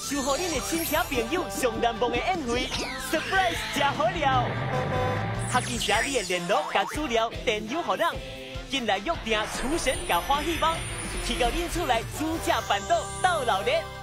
收获恁的亲戚朋友上难忘的宴会 ，surprise 真好料。学记写你的联络甲资料电邮互咱，进来约定厨神甲欢喜帮，去到恁厝内煮食办桌斗老热。